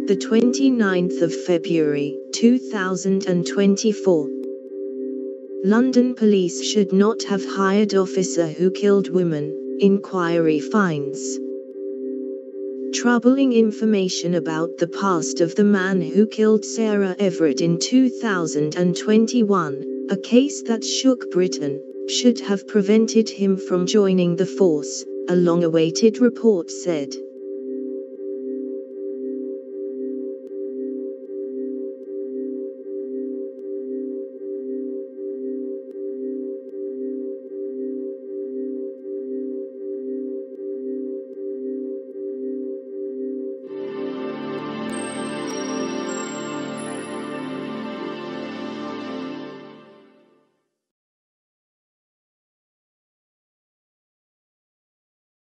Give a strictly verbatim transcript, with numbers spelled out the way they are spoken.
the twenty-ninth of February, two thousand twenty-four. London police should not have hired officer who killed woman, inquiry finds. Troubling information about the past of the man who killed Sarah Everard in two thousand twenty-one, a case that shook Britain, should have prevented him from joining the force, a long-awaited report said.